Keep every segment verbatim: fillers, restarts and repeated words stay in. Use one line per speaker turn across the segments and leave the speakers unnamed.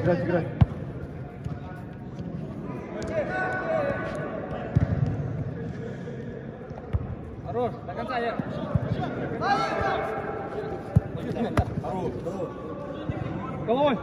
играть, играть.
Хорош, до конца, Лер.
Хорош.
Головой.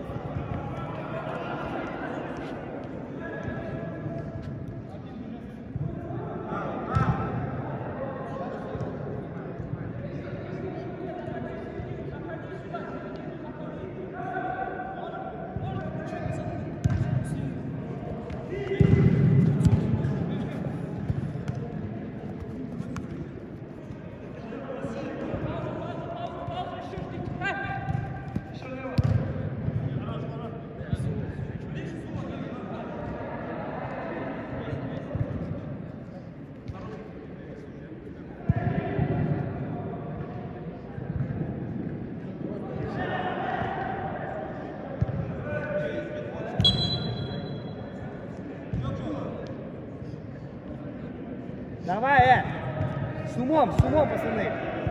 Давай, э! С умом, с умом, пацаны!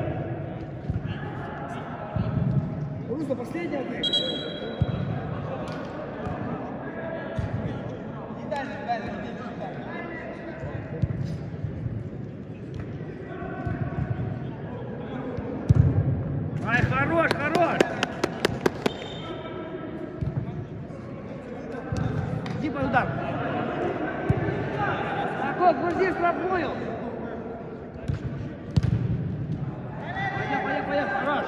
Русло, последняя ты! И дальше, дальше, дальше. Ай, хорош, хорош! Иди под удар! Так вот, грузи штрафную! Пойдем, пойдем, пойдем, хорош!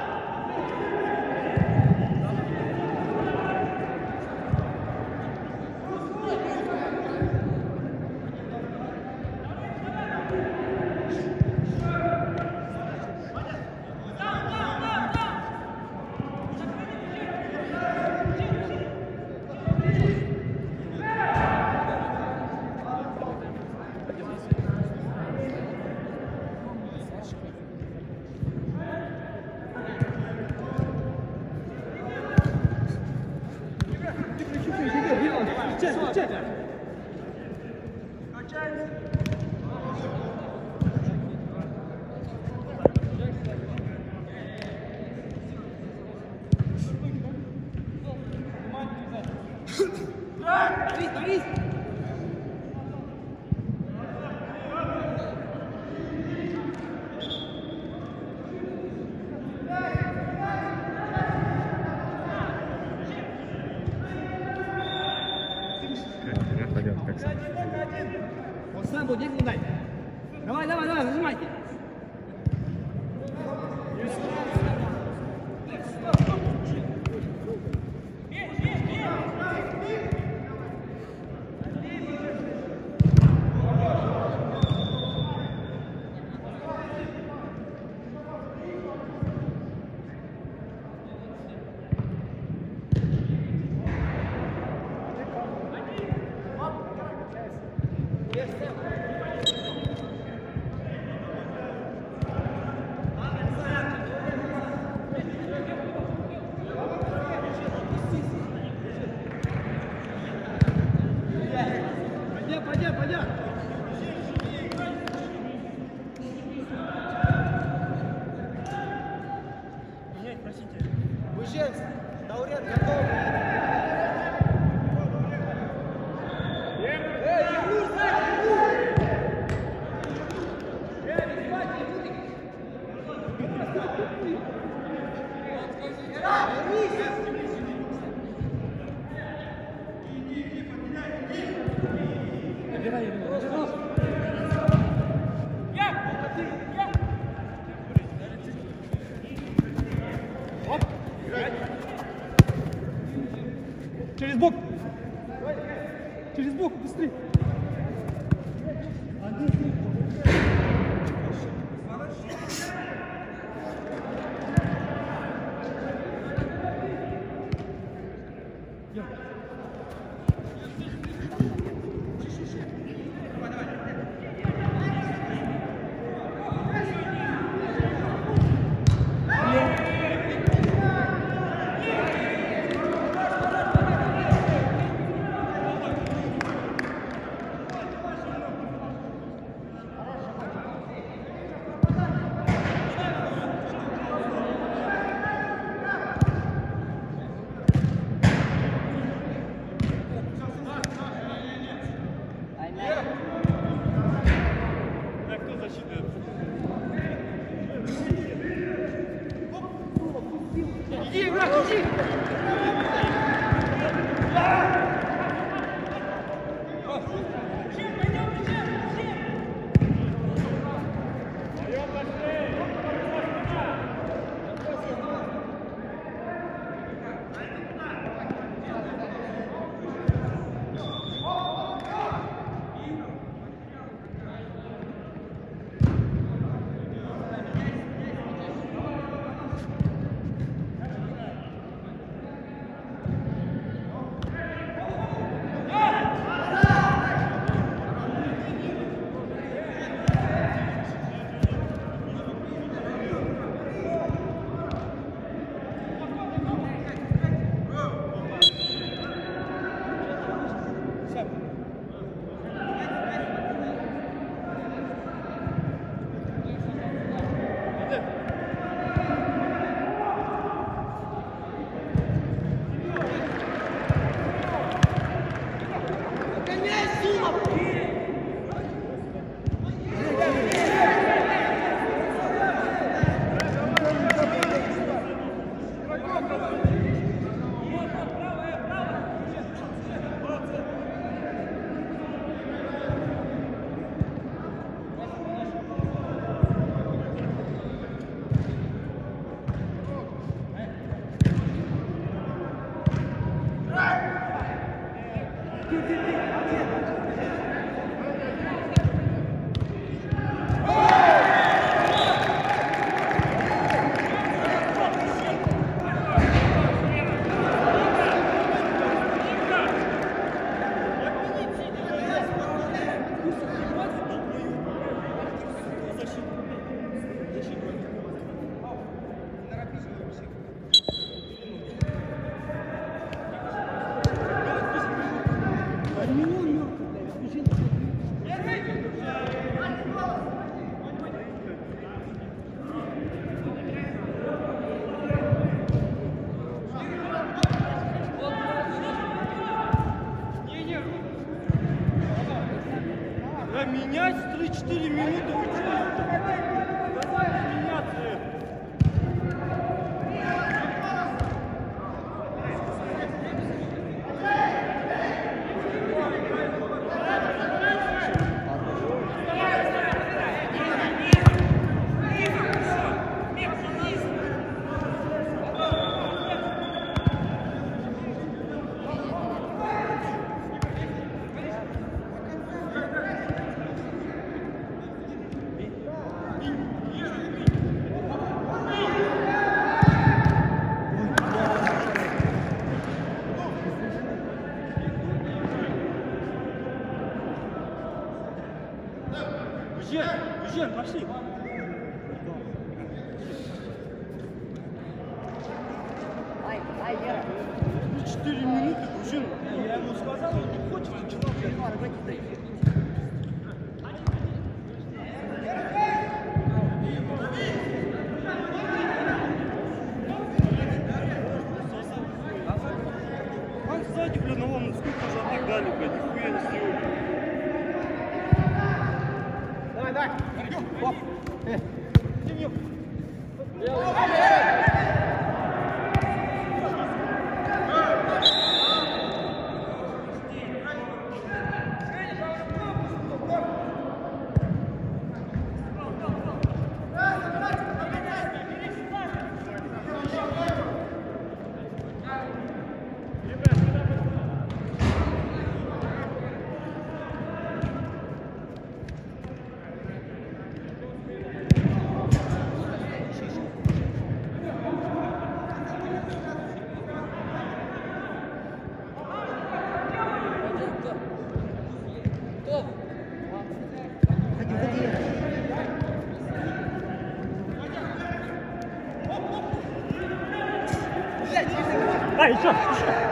Борис, Борис!
Пойдем, как сам.
Вот сам будет, не дай. Давай, давай, давай, нажимайте. Пойдем, пойдем, пойдем. Менять, просите. Выженцы, Даурен, готов. Через бок! Через бок, быстрее!
Менять три-четыре минуты. Меняться. Жен, пошли. Четыре минуты, Жен. Я ему сказал, он не хочет, начинал. Он сзади, блин, на лом, сколько уже отдали, блядь, нихуя не сделали.
Давай, давай. Оп. Э.
А, еще, еще.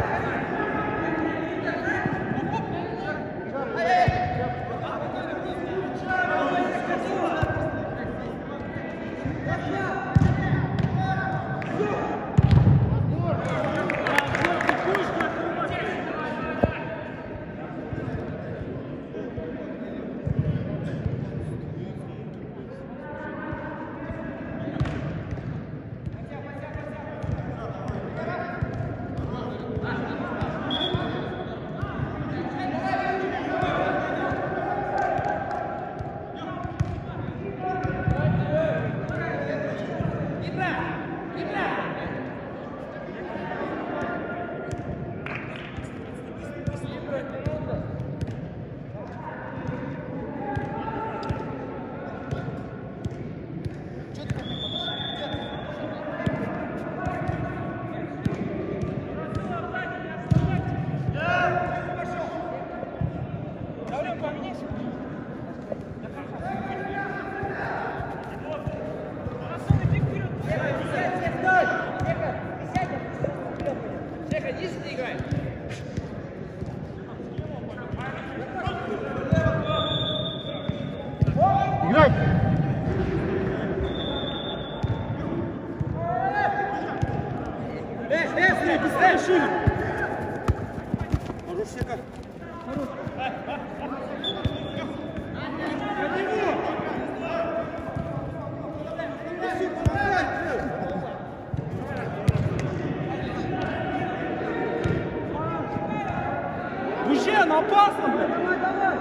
Играй! Эй, эй, быстрее, шире!
Хорош, Сека.
Бужен, опасно, блядь! Давай, давай!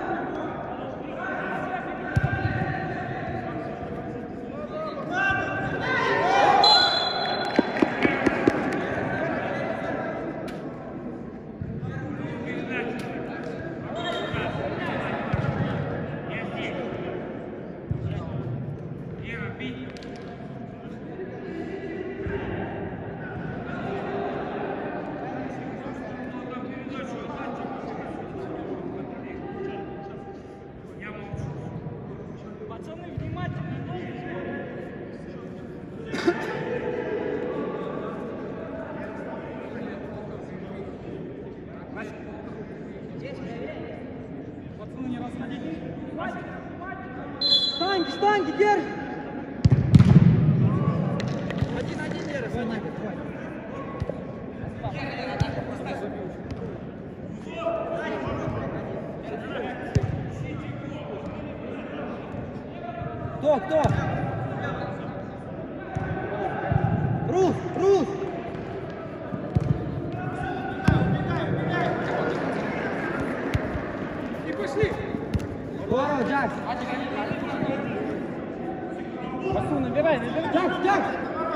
штанги держи! Один-один держи, свой Надя, твой. Кто, кто? Рус, Рус! И пошли! Здорово, Джакс! Басу, набирай, набирай! Джакс, Джакс!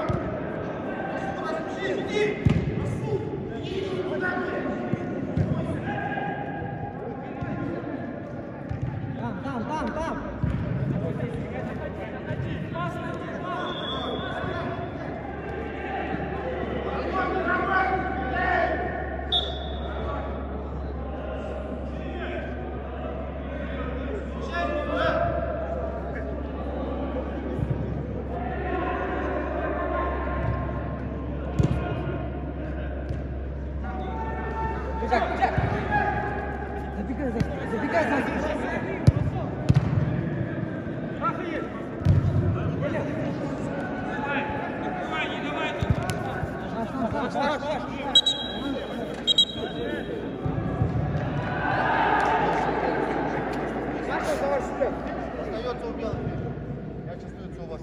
Там, там, там, там! Забегай, забегай, забегай.
Остается у белых. Мяч остается у вас.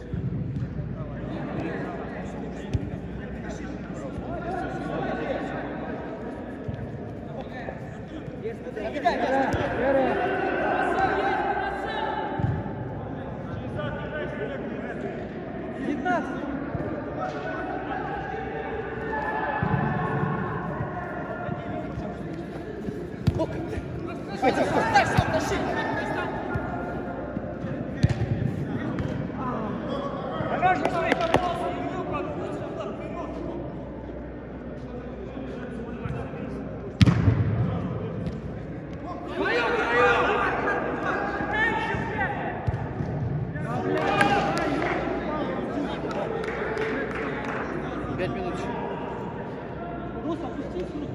Пять минут.
Рус, опустись, Рус.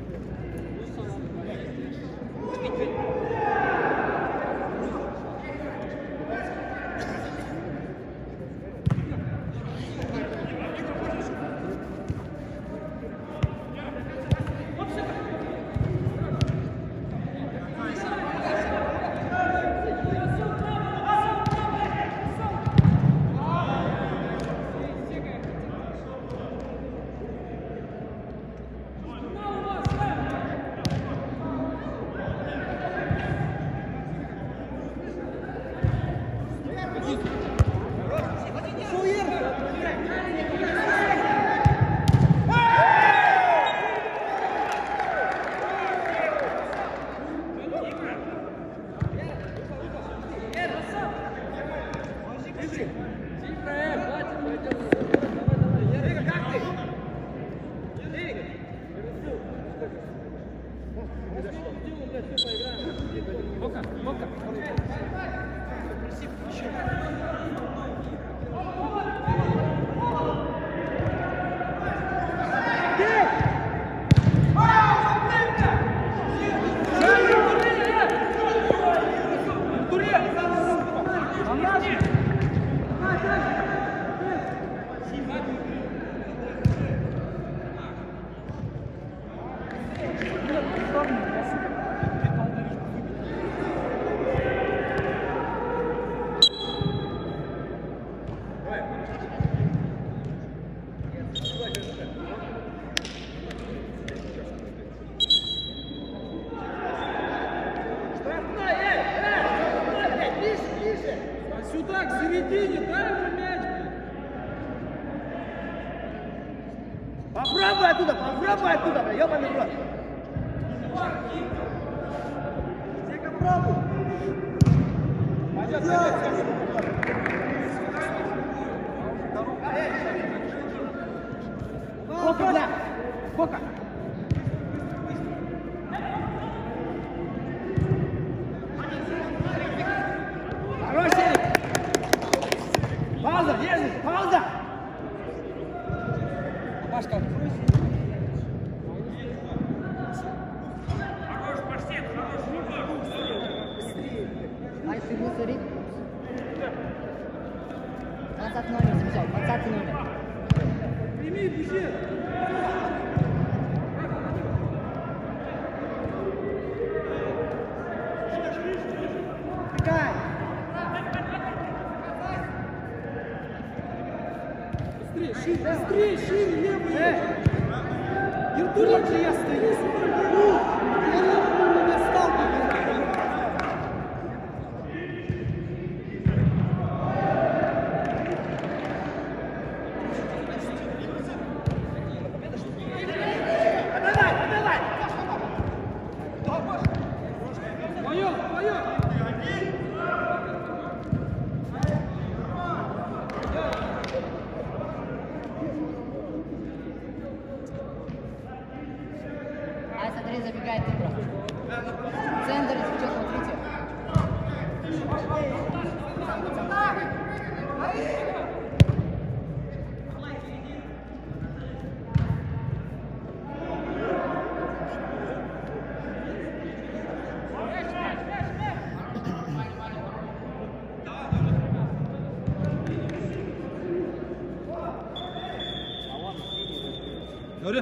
Сюда, к середине, дай ему мяч. Попробуй оттуда, попробуй оттуда, бля, ёбаный рот. Тихо, пробуй. Пойдет, пойдет. Сколько, бля? Сколько? Хорош, Серик. Пауза, держи, пауза. Пашка, откройся. Хорош, паштет, хорош, быстрее. Ай, ты мусорик.
двадцатый номер забежал, двадцатый номер.
Прими, бежи. Бегай. Быстрее, шире, быстрее, шире, левый. Вертулет же я стою, сука. Я не достал,
А смотри, забегает Тыбров. Центр, если что, смотрите.
Говорю.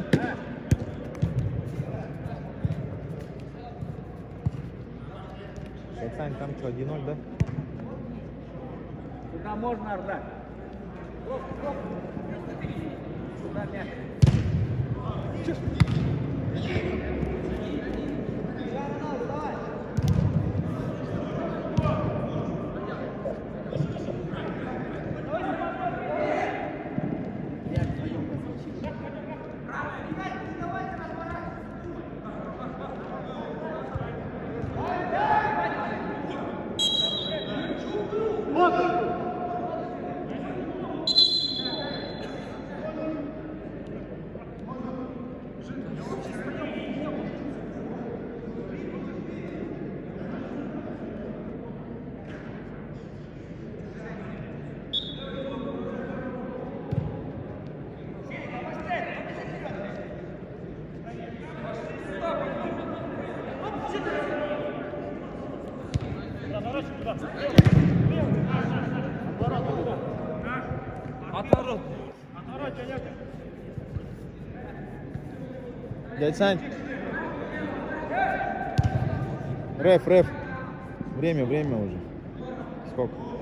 Сань, там что, один ноль, да?
Сюда можно ордать. Сюда мяч.
Дядь Сань. Реф, реф. Время, время уже. Сколько?